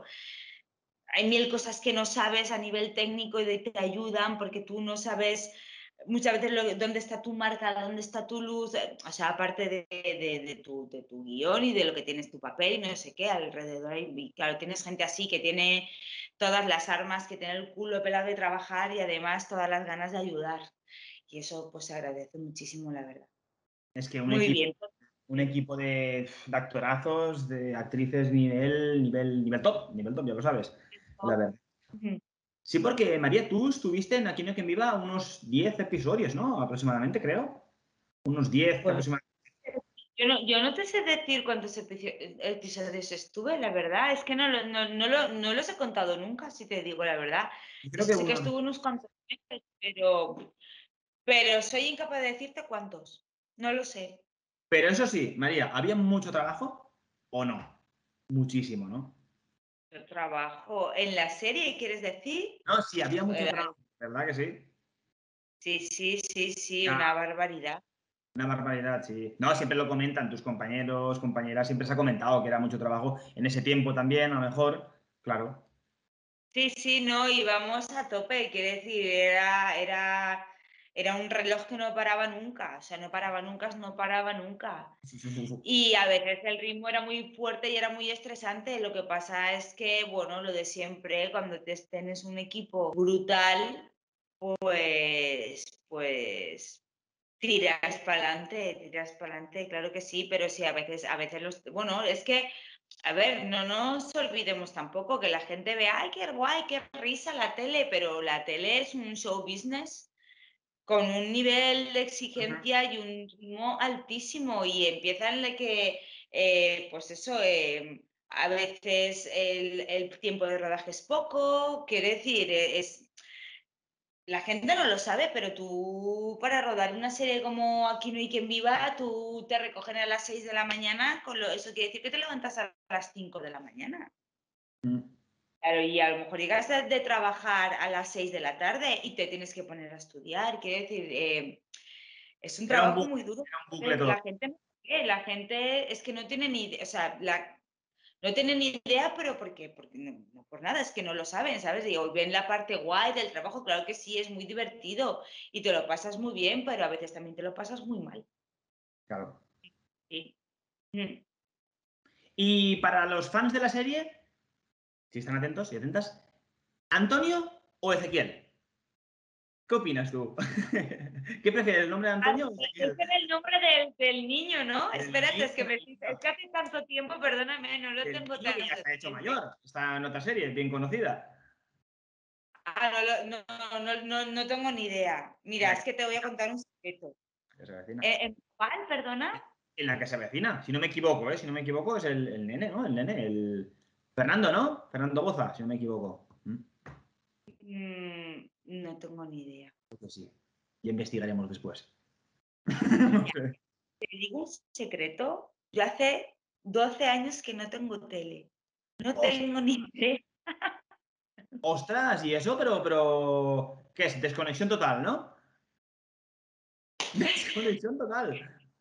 [SPEAKER 2] hay mil cosas que no sabes a nivel técnico y de- te ayudan porque tú no sabes muchas veces lo- dónde está tu marca, dónde está tu luz, eh, o sea, aparte de, de- de tu, de tu guión y de lo que tienes tu papel y no sé qué alrededor. Y y claro, tienes gente así que tiene todas las armas, que tiene el culo pelado de trabajar y además todas las ganas de ayudar. Y eso pues se agradece muchísimo, la verdad.
[SPEAKER 1] Es que un
[SPEAKER 2] Muy
[SPEAKER 1] equipo,
[SPEAKER 2] bien.
[SPEAKER 1] un equipo de, de actorazos, de actrices nivel, nivel, nivel top, nivel top, ya lo sabes. La verdad.
[SPEAKER 2] Ujú.
[SPEAKER 1] Sí, porque María, tú estuviste en Aquí no hay quien viva unos diez episodios, ¿no? Aproximadamente, creo. Unos diez
[SPEAKER 2] Pues
[SPEAKER 1] aproximadamente.
[SPEAKER 2] yo no, yo no te sé decir cuántos epici- episodios estuve, la verdad. Es que no, lo- no, no, lo- no los he contado nunca, si te digo la verdad.
[SPEAKER 1] Yo
[SPEAKER 2] Yo
[SPEAKER 1] creo que
[SPEAKER 2] sé que
[SPEAKER 1] unos...
[SPEAKER 2] estuve unos cuantos meses, pero, pero soy incapaz de decirte cuántos. No lo sé.
[SPEAKER 1] Pero eso sí, María, ¿había mucho trabajo o no? Muchísimo, ¿no?
[SPEAKER 2] Yo trabajo en la serie, ¿quieres decir?
[SPEAKER 1] No, sí, había mucho
[SPEAKER 2] Eh,
[SPEAKER 1] trabajo, ¿verdad que sí?
[SPEAKER 2] Sí, sí, sí, sí,
[SPEAKER 1] Ah,
[SPEAKER 2] una barbaridad.
[SPEAKER 1] una barbaridad, sí. No, siempre lo comentan tus compañeros, compañeras, siempre se ha comentado que era mucho trabajo en ese tiempo también, a lo mejor, claro.
[SPEAKER 2] Sí, sí, no, íbamos a tope, quiere decir, era, era, era un reloj que no paraba nunca, o sea, no paraba nunca, no paraba nunca.
[SPEAKER 1] Sí, sí, sí, sí.
[SPEAKER 2] Y a veces el ritmo era muy fuerte y era muy estresante. Lo que pasa es que, bueno, lo de siempre, cuando te tienes un equipo brutal, pues, pues tiras para adelante, tiras para adelante, claro que sí, pero sí, a veces, a veces los, bueno, es que, a ver, no nos olvidemos tampoco que la gente ve, ay, qué guay, qué risa la tele, pero la tele es un show business con un nivel de
[SPEAKER 1] Ujú.
[SPEAKER 2] exigencia y un ritmo altísimo y empiezan de que, eh, pues eso, eh, a veces el, el tiempo de rodaje es poco, quiere decir, eh, es, la gente no lo sabe, pero tú para rodar una serie como Aquí no hay quien viva, tú te recogen a las seis de la mañana, con lo, eso quiere decir que te levantas a las cinco de la mañana. Claro, y a lo mejor llegas de, de trabajar a las seis de la tarde y te tienes que poner a estudiar. Quiere decir, eh, es un
[SPEAKER 1] Era un
[SPEAKER 2] trabajo
[SPEAKER 1] bucle,
[SPEAKER 2] muy duro.
[SPEAKER 1] era un bucle
[SPEAKER 2] ¿Sabes?
[SPEAKER 1] todo.
[SPEAKER 2] La gente no sabe, la gente es que no tiene ni idea, o sea, la, no tienen ni idea, pero ¿por qué? Porque no, no por nada, es que no lo saben, ¿sabes? Digo, ven la parte guay del trabajo, claro que sí, es muy divertido y te lo pasas muy bien, pero a veces también te lo pasas muy mal.
[SPEAKER 1] Claro.
[SPEAKER 2] Sí. Mm.
[SPEAKER 1] Y para los fans de la serie, si están atentos y atentas, ¿Antonio o Ezequiel? ¿Qué opinas tú? ¿Qué prefieres, el nombre de
[SPEAKER 2] Ah,
[SPEAKER 1] Antonio o
[SPEAKER 2] sí, ese
[SPEAKER 1] Ezequiel?
[SPEAKER 2] era el nombre del, del niño, ¿no?
[SPEAKER 1] El
[SPEAKER 2] Espérate,
[SPEAKER 1] niño,
[SPEAKER 2] es que me,
[SPEAKER 1] el
[SPEAKER 2] es
[SPEAKER 1] niño.
[SPEAKER 2] que hace tanto tiempo, perdóname, no lo
[SPEAKER 1] El
[SPEAKER 2] tengo
[SPEAKER 1] niño que
[SPEAKER 2] tan
[SPEAKER 1] ya se ha hecho
[SPEAKER 2] presente.
[SPEAKER 1] mayor. Está en otra serie, bien conocida.
[SPEAKER 2] Ah, no, lo- no, no, no, no tengo ni idea.
[SPEAKER 1] En
[SPEAKER 2] Mira,
[SPEAKER 1] la
[SPEAKER 2] es
[SPEAKER 1] que,
[SPEAKER 2] que te voy a contar un secreto.
[SPEAKER 1] que se avecina.
[SPEAKER 2] Eh, ¿En cuál, perdona?
[SPEAKER 1] En la que se avecina. Si no me equivoco, ¿eh? Si no me equivoco, es el, el nene, ¿no? El nene, el... Fernando, ¿no? Fernando Boza, si no me equivoco. ¿Mm?
[SPEAKER 2] Mm, no tengo ni idea.
[SPEAKER 1] Creo que sí. Ya investigaremos después. No
[SPEAKER 2] Mira,
[SPEAKER 1] sé.
[SPEAKER 2] te digo un secreto. Yo hace doce años que no tengo tele. No
[SPEAKER 1] Os-
[SPEAKER 2] tengo ni idea.
[SPEAKER 1] Ostras, y eso, pero, pero... ¿Qué es? Desconexión total, ¿no? Desconexión total.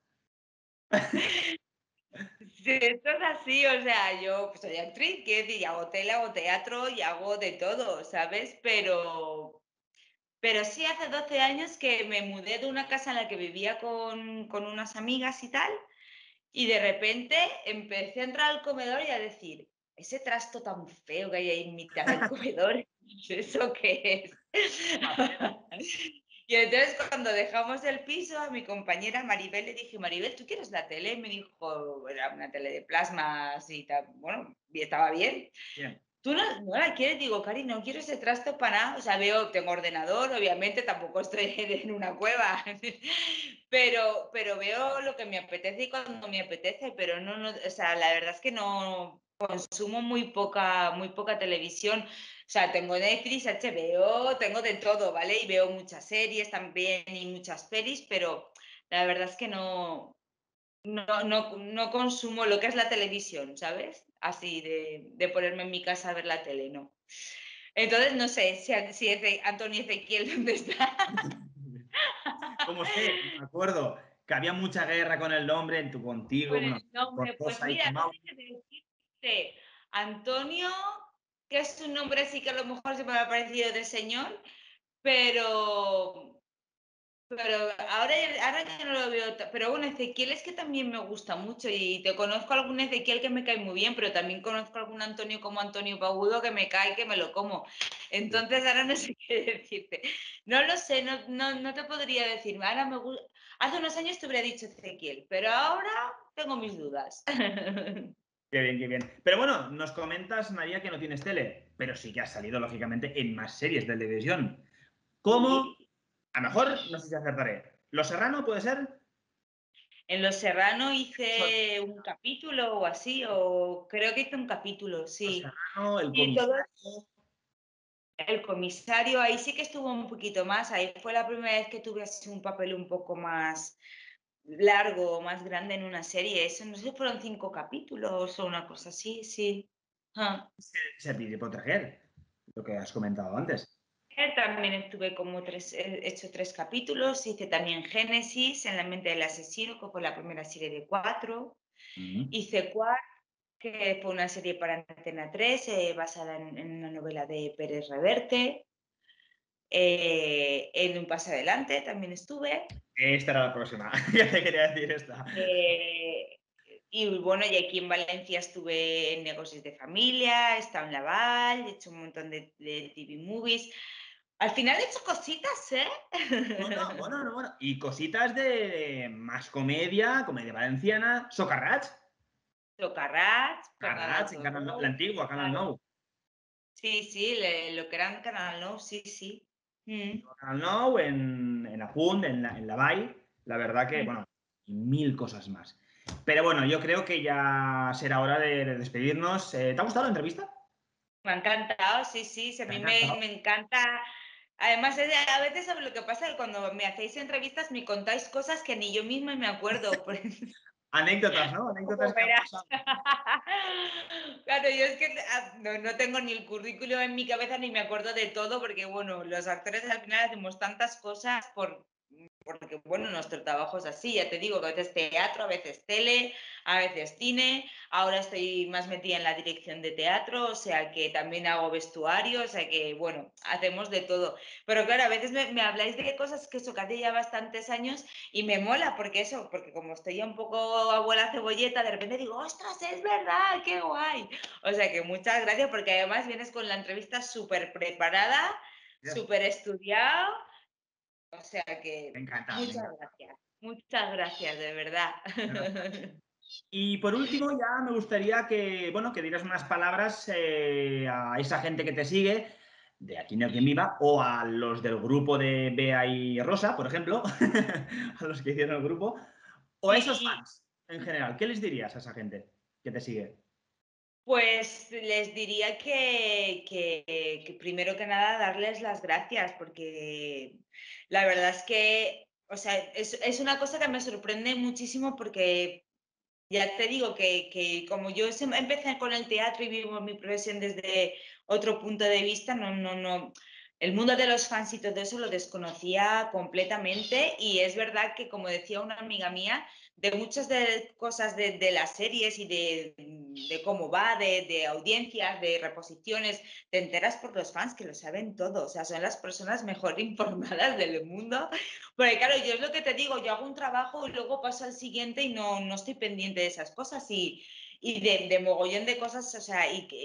[SPEAKER 2] Sí, esto es así, o sea, yo pues, soy actriz, quiero decir, y hago tele, hago teatro y hago de todo, ¿sabes? Pero, pero sí hace doce años que me mudé de una casa en la que vivía con, con unas amigas y tal, y de repente empecé a entrar al comedor y a decir, ese trasto tan feo que hay ahí en mitad del comedor. ¿Eso qué es?
[SPEAKER 1] Una peli.
[SPEAKER 2] Y entonces cuando dejamos el piso, a mi compañera Maribel le dije: "Maribel, ¿tú quieres la tele?". Y me dijo, era una tele de plasma así tal, bueno, y estaba bien.
[SPEAKER 1] Bien.
[SPEAKER 2] ¿Tú no no la quieres? Digo: "Cari, no quiero ese trasto para nada". O sea, veo tengo ordenador, obviamente, tampoco estoy en una cueva, pero pero veo lo que me apetece y cuando me apetece, pero no no, o sea, la verdad es que no consumo muy poca muy poca televisión. O sea, tengo Netflix, H B O, tengo de todo, ¿vale? Y veo muchas series también y muchas pelis, pero la verdad es que no no no no consumo lo que es la televisión, ¿sabes? Así de de ponerme en mi casa a ver la tele, no. Entonces, no sé si a si Eze Antonio Ezequiel, ¿dónde está?
[SPEAKER 1] Como sé, me acuerdo que había mucha guerra con el nombre, en tu contigo,
[SPEAKER 2] Con
[SPEAKER 1] bueno,
[SPEAKER 2] el
[SPEAKER 1] con
[SPEAKER 2] nombre, pues
[SPEAKER 1] Rosa y
[SPEAKER 2] mira,
[SPEAKER 1] con
[SPEAKER 2] no sé
[SPEAKER 1] Mau.
[SPEAKER 2] qué decirte. Antonio, que es un nombre así que a lo mejor se me ha parecido de señor, pero pero ahora ya ahora ya no lo veo ta pero bueno, Ezequiel es que también me gusta mucho y te conozco algún Ezequiel que me cae muy bien, pero también conozco algún Antonio como Antonio Pagudo que me cae que me lo como. Entonces, ahora no sé qué decirte. No lo sé, no no no te podría decir. Ahora me gu hace unos años te hubiera dicho Ezequiel, pero ahora tengo mis dudas.
[SPEAKER 1] Qué bien, qué bien. Pero bueno, nos comentas, María, que no tienes tele, pero sí que has salido, lógicamente, en más series de televisión. ¿Cómo?
[SPEAKER 2] Sí.
[SPEAKER 1] A lo mejor, no sé si acertaré. ¿Los Serrano puede ser?
[SPEAKER 2] En Los Serrano
[SPEAKER 1] Son
[SPEAKER 2] hice un capítulo o así, o creo que hice un capítulo,
[SPEAKER 1] Los
[SPEAKER 2] sí.
[SPEAKER 1] Serrano, El
[SPEAKER 2] Y todo
[SPEAKER 1] Comisario.
[SPEAKER 2] el comisario, ahí sí que estuvo un poquito más, ahí fue la primera vez que tuve así un papel un poco más largo, más grande en una serie. Eso no sé, fueron cinco capítulos o una cosa así, sí. Ah.
[SPEAKER 1] Servir Potreguer, lo que has comentado antes.
[SPEAKER 2] Eh, También estuve como tres, he hecho tres capítulos, hice también Génesis, en la mente del asesino, que fue la primera serie de cuatro.
[SPEAKER 1] Mm.
[SPEAKER 2] Hice Quark, que fue una serie para Antena tres, eh, basada en, en una novela de Pérez Reverte. Eh, en Un Paso Adelante también estuve.
[SPEAKER 1] Esta era la próxima. Ya te quería decir esta.
[SPEAKER 2] Eh, y bueno, y aquí en Valencia estuve en Negocios de Familia, he estado en Laval, he hecho un montón de, de T V movies. Al final he hecho cositas, ¿eh?
[SPEAKER 1] Bueno, bueno, no, bueno. Y cositas de más comedia, comedia valenciana, Socarrats.
[SPEAKER 2] Socarrats, Jornadas
[SPEAKER 1] Carrats,
[SPEAKER 2] de
[SPEAKER 1] en Canal Nou,
[SPEAKER 2] Horror,
[SPEAKER 1] l'antigua Canal
[SPEAKER 2] claro.
[SPEAKER 1] Nou.
[SPEAKER 2] Sí, sí, le- lo que era Canal No, sí, sí. Mm,
[SPEAKER 1] Canal Nou, en, en Apunt, en la, en la Vall. La verdad que,
[SPEAKER 2] mm.
[SPEAKER 1] bueno, y mil cosas más. Pero bueno, yo creo que ya será hora de, de despedirnos. Eh, ¿te ha gustado la entrevista?
[SPEAKER 2] Me ha encantado, sí, sí, sí, a
[SPEAKER 1] ¿Te ha
[SPEAKER 2] mí me,
[SPEAKER 1] encantado?
[SPEAKER 2] me encanta. Además, es de- a veces sabe lo que pasa, que cuando me hacéis entrevistas me contáis cosas que ni yo misma me acuerdo. Pues,
[SPEAKER 1] Anécdotas, ¿no?
[SPEAKER 2] como
[SPEAKER 1] Anécdotas que han
[SPEAKER 2] verás.
[SPEAKER 1] pasado.
[SPEAKER 2] Claro, yo es que ah, no, no tengo ni el currículum en mi cabeza ni me acuerdo de todo, porque bueno, los actores al final hacemos tantas cosas por, porque bueno, nuestro trabajo es así, ya te digo, que a veces teatro, a veces tele, a veces cine, ahora estoy más metida en la dirección de teatro, o sea que también hago vestuario, o sea que bueno, hacemos de todo. Pero claro, a veces me, me habláis de cosas que eso que hace ya bastantes años y me mola, porque eso, porque como estoy ya un poco abuela cebolleta, de repente digo, ostras, es verdad, qué guay. O sea que muchas gracias, porque además vienes con la entrevista súper preparada,
[SPEAKER 1] Yes.
[SPEAKER 2] súper estudiado, o sea
[SPEAKER 1] Me
[SPEAKER 2] que
[SPEAKER 1] encanta, me
[SPEAKER 2] muchas
[SPEAKER 1] encanta.
[SPEAKER 2] gracias, muchas gracias, de verdad.
[SPEAKER 1] Y por último, ya me gustaría que, bueno, que dieras unas palabras eh, a esa gente que te sigue, de Aquí no hay quien viva, o a los del grupo de Bea y Rosa, por ejemplo, a los que hicieron el grupo, o a esos
[SPEAKER 2] Sí,
[SPEAKER 1] fans en general. ¿Qué les dirías a esa gente que te sigue?
[SPEAKER 2] pues les diría que, que, que primero que nada darles las gracias, porque la verdad es que, o sea, es, es una cosa que me sorprende muchísimo porque ya te digo que, que como yo sem- empecé con el teatro y vivo mi profesión desde otro punto de vista, no, no, no. El mundo de los fans y todo eso lo desconocía completamente y es verdad que, como decía una amiga mía, de muchas de cosas de, de las series y de, de cómo va, de, de audiencias, de reposiciones, te enteras por los fans que lo saben todo, o sea, son las personas mejor informadas del mundo porque claro, yo es lo que te digo, yo hago un trabajo y luego paso al siguiente y no, no estoy pendiente de esas cosas y, y de, de mogollón de cosas, o sea, y, que- y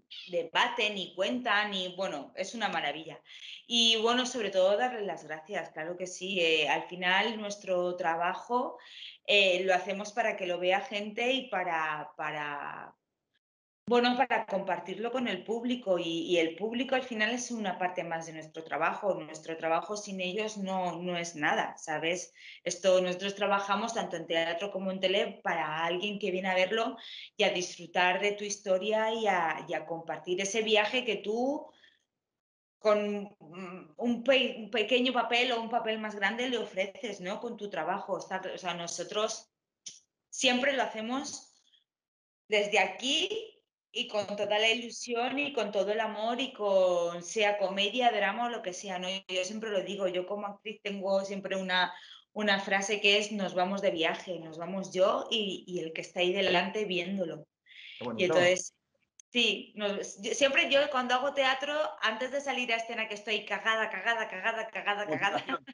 [SPEAKER 2] debaten y cuentan y bueno, es una maravilla. Y bueno, sobre todo darles las gracias, claro que sí. Eh, al final nuestro trabajo eh, lo hacemos para que lo vea gente y para, para, bueno, para compartirlo con el público y, y el público al final es una parte más de nuestro trabajo. Nuestro trabajo sin ellos no, no es nada, ¿sabes? Esto, nosotros trabajamos tanto en teatro como en tele para alguien que viene a verlo y a disfrutar de tu historia y a, y a compartir ese viaje que tú con mm, un, pe- un pequeño papel o un papel más grande le ofreces, ¿no? Con tu trabajo. Está- O sea, nosotros siempre lo hacemos desde aquí y con toda la ilusión y con todo el amor y con sea comedia, drama o lo que sea, ¿no? Yo siempre lo digo, yo como actriz tengo siempre una, una frase que es nos vamos de viaje, nos vamos yo y, y el que está ahí delante viéndolo.
[SPEAKER 1] Qué
[SPEAKER 2] Y
[SPEAKER 1] bonito.
[SPEAKER 2] entonces, sí, nos- yo- siempre yo cuando hago teatro, antes de salir a escena que estoy cagada, cagada, cagada, cagada, cagada,
[SPEAKER 1] Motivación.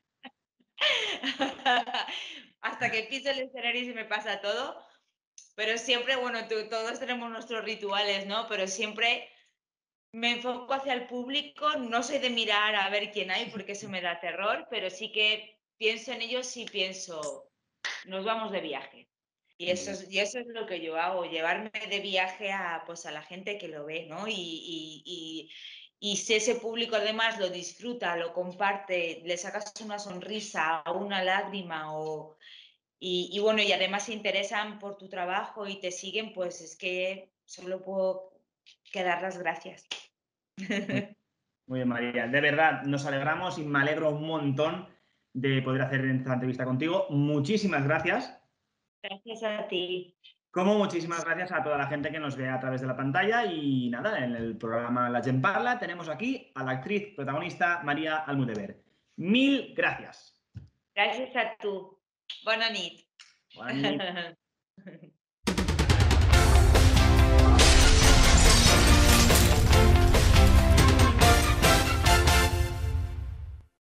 [SPEAKER 2] hasta que piso el escenario y se me pasa todo, pero siempre, bueno, tú- todos tenemos nuestros rituales, ¿no? Pero siempre me enfoco hacia el público, no soy de mirar a ver quién hay porque eso me da terror, pero sí que pienso en ellos y pienso, nos vamos de viaje. Y
[SPEAKER 1] Muy
[SPEAKER 2] eso
[SPEAKER 1] bien.
[SPEAKER 2] es, y eso es lo que yo hago, llevarme de viaje a, pues, a la gente que lo ve, ¿no? Y, y, y, y si ese público además lo disfruta, lo comparte, le sacas una sonrisa, una lágrima o, y, y bueno, y además se interesan por tu trabajo y te siguen, pues es que solo puedo que dar las gracias.
[SPEAKER 1] Muy, muy bien, María. De verdad, nos alegramos y me alegro un montón de poder hacer esta entrevista contigo. Muchísimas gracias.
[SPEAKER 2] Gracias a ti.
[SPEAKER 1] Como muchísimas gracias a toda la gente que nos ve a través de la pantalla y nada, en el programa La Gent Parla tenemos aquí a la actriz protagonista María Almudever. Mil gracias.
[SPEAKER 2] Gracias a tu. Bona nit.
[SPEAKER 1] Bona nit.